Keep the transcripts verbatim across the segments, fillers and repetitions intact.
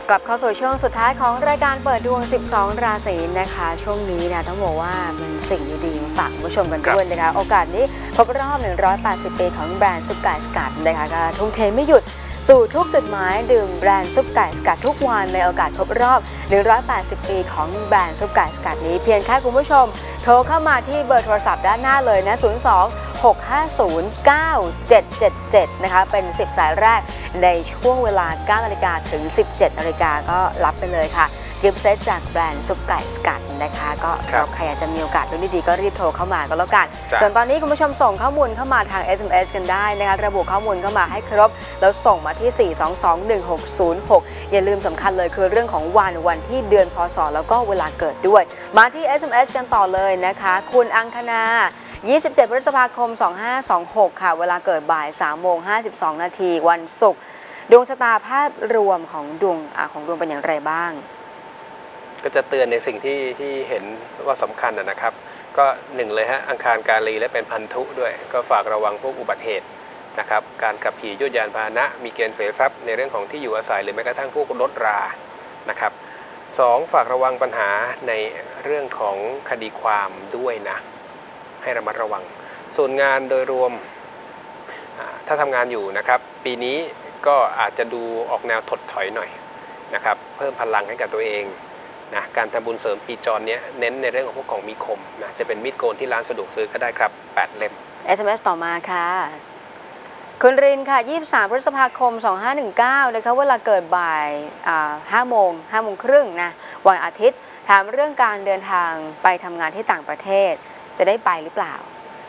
กลับเข้าสู่ช่วงสุดท้ายของรายการเปิดดวงสิบสองราศีนะคะช่วงนี้เนี่ยต้องบอกว่าเป็นสิ่งดีๆมาฝากคุณผู้ชมกันด้วยนะคะโอกาสนี้ครบรอบหนึ่งร้อยแปดสิบปีของแบรนด์ซุปไก่สกัดนะคะก็ทุ่มเทไม่หยุดสู่ทุกจุดหมายดื่มแบรนด์ซุปไก่สกัดทุกวันในโอกาสครบรอบหนึ่งร้อยแปดสิบปีของแบรนด์ซุปไก่สกัดนี้เพียงแค่คุณผู้ชมโทรเข้ามาที่เบอร์โทรศัพท์ด้านหน้าเลยนะศูนย์ สอง หก ห้า ศูนย์ เก้า เจ็ด เจ็ด เจ็ดนะคะเป็นสิบสายแรกในช่วงเวลา เก้านาฬิกา ถึง สิบเจ็ดนาฬิกาก็รับไปเลยค่ะกิฟต์เซตจากแบรนด์ซุปไก่สกัดนะคะก็ใครอยากจะมีโอกาสดูดีๆก็รีบโทรเข้ามาก็แล้วกันส่วนตอนนี้คุณผู้ชมส่งข้อมูลเข้ามาทาง เอส เอ็ม เอส กันได้นะคะระบุข้อมูลเข้ามาให้ครบแล้วส่งมาที่ สี่ สอง สอง หนึ่ง หก ศูนย์ หก อย่าลืมสำคัญเลยคือเรื่องของวันวันที่เดือนพศแล้วก็เวลาเกิดด้วยมาที่ เอส เอ็ม เอส กันต่อเลยนะคะคุณอังคณายี่สิบเจ็ดพฤษภาคมสองพันห้าร้อยยี่สิบหกค่ะเวลาเกิดบ่าย สามโมงห้าสิบสอง นาทีวันศุกร์ดวงชะตาภาพรวมของดวงของดวงเป็นอย่างไรบ้างก็จะเตือนในสิ่งที่ที่เห็นว่าสำคัญนะครับก็หนึ่งเลยฮะอังคารกาลีและเป็นพันธุด้วยก็ฝากระวังพวกอุบัติเหตุนะครับการขับขี่ยวดยานพาหนะมีเกณฑ์เสียทรัพย์ในเรื่องของที่อยู่อาศัยหรือแม้กระทั่งพวกรถรานะครับสองฝากระวังปัญหาในเรื่องของคดีความด้วยนะให้ระมัดระวังส่วนงานโดยรวมถ้าทำงานอยู่นะครับปีนี้ก็อาจจะดูออกแนวถดถอยหน่อยนะครับเพิ่มพลังให้กับตัวเองนะการทำบุญเสริมปีจรเนี้ยเน้นในเรื่องของพวกของมีคมนะจะเป็นมีดโกนที่ร้านสะดวกซื้อก็ได้ครับแปดเล่มเอส เอ็ม เอส ต่อมาค่ะคุณรินค่ะยี่สิบสามพฤษภาคมสองพันห้าร้อยสิบเก้านะคะเวลาเกิดบ่ายห้าโมงห้าโมงครึ่งนะวันอาทิตย์ถามเรื่องการเดินทางไปทำงานที่ต่างประเทศจะได้ไปหรือเปล่า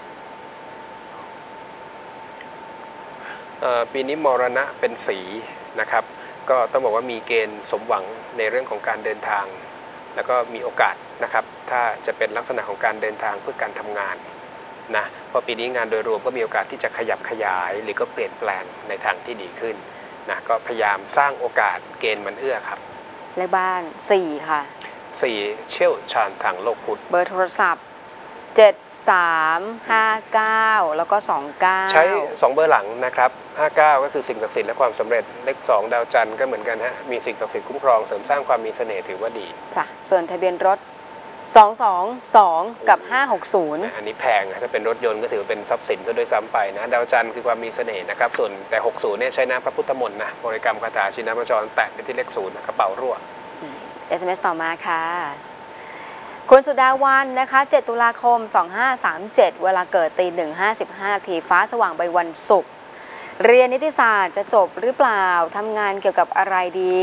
ปีนี้มรณะเป็นสีนะครับก็ต้องบอกว่ามีเกณฑ์สมหวังในเรื่องของการเดินทางแล้วก็มีโอกาสนะครับถ้าจะเป็นลักษณะของการเดินทางเพื่อการทำงานนะเพราะปีนี้งานโดยรวมก็มีโอกาสที่จะขยับขยายหรือก็เปลี่ยนแปลงในทางที่ดีขึ้นนะก็พยายามสร้างโอกาสเกณฑ์มันเอื้อครับเลขบ้านสี่ค่ะสี่เชี่ยวชาญทางโลกพุทธเบอร์โทรศัพท์เจ็ด สาม ห้า เก้าแล้วก็สองเก้าใช้สองเบอร์หลังนะครับห้าเก้าก็คือสิ่งศักดิ์สิทธิ์และความสำเร็จเลขสองดาวจันทร์ก็เหมือนกันฮะมีสิ่งศักดิ์สิทธิ์คุ้มครองเสริมสร้างความมีเสน่ห์ถือว่าดีจ้ะส่วนทะเบียนรถสอง สอง สองกับห้าหกศูนย์อันนี้แพงถ้าเป็นรถยนต์ก็ถือเป็นทรัพย์สินซะด้วยซ้ำไปนะดาวจันทร์คือความมีเสน่ห์นะครับส่วนแต่หกสิบเนี่ยใช้น้ำพระพุทธมนต์นะบริกรรมคาถาชินบัญชรแตะไปที่เลขศูนย์กระเป๋ารั่วเอส เอ็ม เอส ต่อมาค่ะคุณสุดาวันนะคะเจ็ดตุลาคมสองพันห้าร้อยสามสิบเจ็ดเวลาเกิดตีหนึ่งห้าสิบห้านาทีฟ้าสว่างเป็นวันศุกร์เรียนนิติศาสตร์จะจบหรือเปล่าทำงานเกี่ยวกับอะไรดี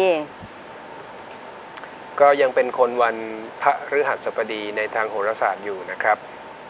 ก็ยังเป็นคนวันพฤหัสบดีในทางโหราศาสตร์อยู่นะครับ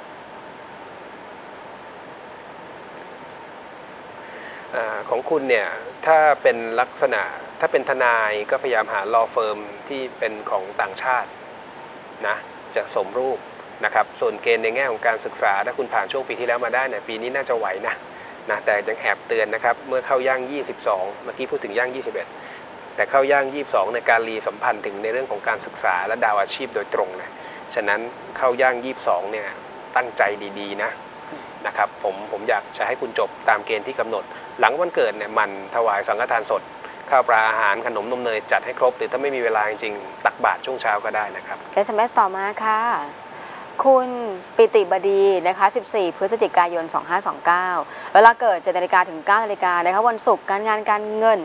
อของคุณเนี่ยถ้าเป็นลักษณะถ้าเป็นทนายก็พยายามหา law firm ที่เป็นของต่างชาตินะจะสมรูปนะครับส่วนเกณฑ์ในแง่ของการศึกษาถ้าคุณผ่านช่วงปีที่แล้วมาได้เนี่ยปีนี้น่าจะไหวนะนะแต่ยังแอบเตือนนะครับเมื่อเข้าย่างยี่สิบสองเมื่อกี้พูดถึงย่างยี่สิบเอ็ดแต่เข้าย่างยี่สิบสองในการรีสัมพันธ์ถึงในเรื่องของการศึกษาและดาวอาชีพโดยตรงนะฉะนั้นเข้าย่างยี่สิบสองเนี่ยตั้งใจดีๆนะนะครับผมผมอยากจะให้คุณจบตามเกณฑ์ที่กำหนดหลังวันเกิดเนี่ยมันถวายสังฆทานสดข้าวปลาอาหารขนมนมเนยจัดให้ครบหรือถ้าไม่มีเวลาจริงๆตักบาตรช่วงเช้าก็ได้นะครับเอส เอ็ม เอส ต่อมาค่ะคุณปิติบดีนะคะสิบสี่พฤศจิกายนสองพันห้าร้อยยี่สิบเก้าเวลาเกิดเจ็ดนาฬิกาถึงเก้านาฬิกานะคะวันศุกร์การงานการเงิน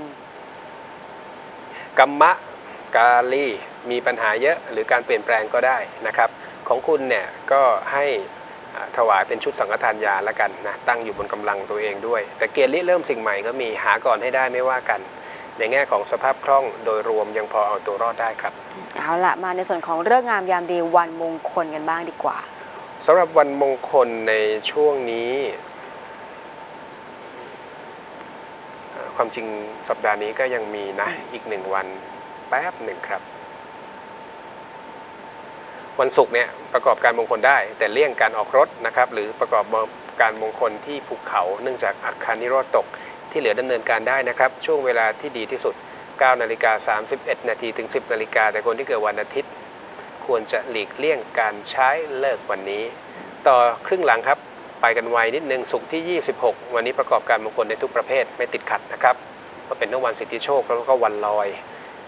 กัมมะกาลีมีปัญหาเยอะหรือการเปลี่ยนแปลงก็ได้นะครับของคุณเนี่ยก็ให้ถวายเป็นชุดสังฆทานยาละกันนะตั้งอยู่บนกำลังตัวเองด้วยแต่เกณฑ์ริเริ่มสิ่งใหม่ก็มีหาก่อนให้ได้ไม่ว่ากันในแง่ของสภาพคล่องโดยรวมยังพอเอาตัวรอดได้ครับเอาละมาในส่วนของเรื่องงามยามดีวันมงคลกันบ้างดีกว่าสำหรับวันมงคลในช่วงนี้ความจริงสัปดาห์นี้ก็ยังมีนะอีกหนึ่งวันแป๊บหนึ่งครับวันศุกร์เนี่ยประกอบการมงคลได้แต่เลี่ยงการออกรถนะครับหรือประกอบการมงคลที่ภูเขาเนื่องจากอาคารนิโรธตกที่เหลือดำเนินการได้นะครับช่วงเวลาที่ดีที่สุดเก้านาฬิกาสามสิบเอ็ดนาทีถึงสิบนาฬิกาแต่คนที่เกิดวันอาทิตย์ควรจะหลีกเลี่ยงการใช้เลิกวันนี้ต่อครึ่งหลังครับไปกันไวนิดนึงศุกร์ที่ยี่สิบหกวันนี้ประกอบการมงคลในทุกประเภทไม่ติดขัดนะครับก็เป็นทั้งวันสิทธิโชคแล้วก็วันลอย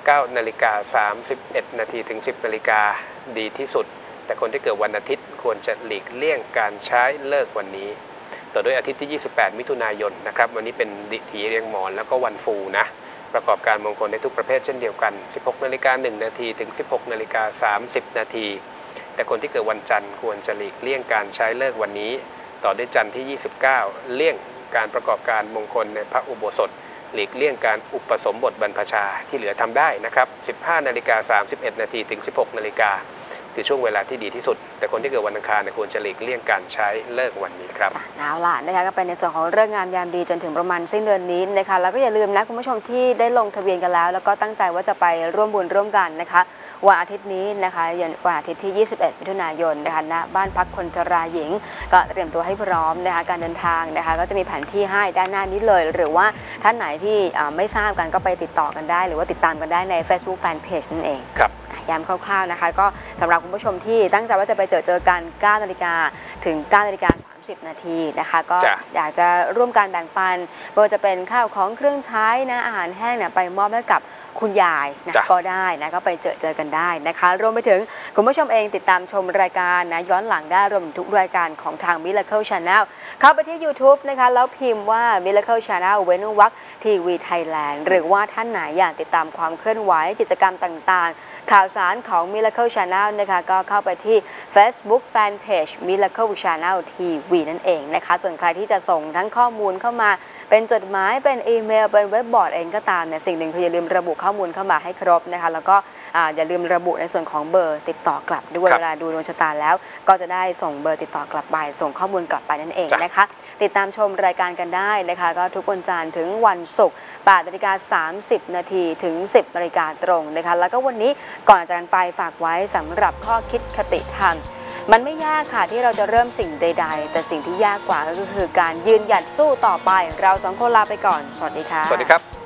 เก้านาฬิกาสามสิบเอ็ดนาทีถึงสิบนาฬิกาดีที่สุดแต่คนที่เกิดวันอาทิตย์ควรจะหลีกเลี่ยงการใช้เลิกวันนี้ต่อด้วยอาทิตย์ที่ยี่สิบแปดมิถุนายนนะครับวันนี้เป็นดิถีเรียงหมอนแล้วก็วันฟูนะประกอบการมงคลในทุกประเภทเช่นเดียวกันสิบหกนาฬิกาหนึ่งนาทีถึงสิบหกนาฬิกาสามสิบนาทีแต่คนที่เกิดวันจันทร์ควรจะหลีกเลี่ยงการใช้เลิกวันนี้ต่อด้วยจันทร์ที่ยี่สิบเก้าเลี่ยงการประกอบการมงคลในพระอุโบสถหลีกเลี่ยงการอุปสมบทบรรพชาที่เหลือทำได้นะครับสิบห้านาฬิกาสามสิบเอ็ดนาทีถึงสิบหกนาฬิกาคือช่วงเวลาที่ดีที่สุดแต่คนที่เกิดวันอังคารควรจะหลีกเลี่ยงการใช้เลิกวันนี้ครับเอาล่ะนะคะก็เป็นในส่วนของเรื่องงามยามดีจนถึงประมาณสิ้นเดือนนี้นะคะแล้วก็อย่าลืมนะคุณผู้ชมที่ได้ลงทะเบียนกันแล้วแล้วก็ตั้งใจว่าจะไปร่วมบุญร่วมกันนะคะวันอาทิตย์นี้นะคะวันอาทิตย์ที่ยี่สิบเอ็ดมิถุนายนนะคะณบ้านพักคนชราหญิงก็เตรียมตัวให้พร้อมนะคะการเดินทางนะคะก็จะมีแผนที่ให้ด้านหน้านี้เลยหรือว่าท่านไหนที่ไม่ทราบกันก็ไปติดต่อกันได้หรือว่าติดตามกันได้ใน Facebook Fanpage นั่นเองครับย้ำคร่าวๆนะคะก็สำหรับคุณผู้ชมที่ตั้งใจว่าจะไปเจอเจอกันเก้านาฬิกาถึงเก้านาฬิกาสามสิบนาทีนะคะก็อยากจะร่วมการแบ่งปันไม่ว่าจะเป็นข้าวของเครื่องใช้นะอาหารแห้งเนี่ยไปมอบให้กับคุณยายนะก็ได้นะก็ไปเจอเจอกันได้นะคะรวมไปถึงคุณผู้ชมเองติดตามชมรายการนะย้อนหลังได้รวมถึงทุกรายการของทาง Miracle Channel เข้าไปที่ YouTube นะคะแล้วพิมพ์ว่า Miracle Channel เว้นวรรคทีวีไทยแลนด์หรือว่าท่านไหนอยากติดตามความเคลื่อนไหวกิจกรรมต่างๆข่าวสารของ Miracle Channel นะคะก็เข้าไปที่ Facebook Fanpage Miracle Channel ทีวี นั่นเองนะคะส่วนใครที่จะส่งทั้งข้อมูลเข้ามาเป็นจดหมายเป็นอีเมลเป็นเว็บบอร์ดเองก็ตามเนี่ยสิ่งหนึ่งคืออย่าลืมระบุข้อมูลเข้ามาให้ครบนะคะแล้วก็อย่าลืมระบุในส่วนของเบอร์ติดต่อกลับด้วยเวลาดูดวงชะตาแล้วก็จะได้ส่งเบอร์ติดต่อกลับไปส่งข้อมูลกลับไปนั่นเองนะคะติดตามชมรายการกันได้นะคะก็ทุกวันจันทร์ถึงวันศุกร์แปดนาฬิกาสามสิบนาทีถึงสิบนาฬิกาตรงนะคะแล้วก็วันนี้ก่อนจากกันไปฝากไว้สำหรับข้อคิดคติธรรมมันไม่ยากค่ะที่เราจะเริ่มสิ่งใดๆแต่สิ่งที่ยากกว่าก็คือการยืนหยัดสู้ต่อไปเราสองคนลาไปก่อนสวัสดีค่ะสวัสดีครับ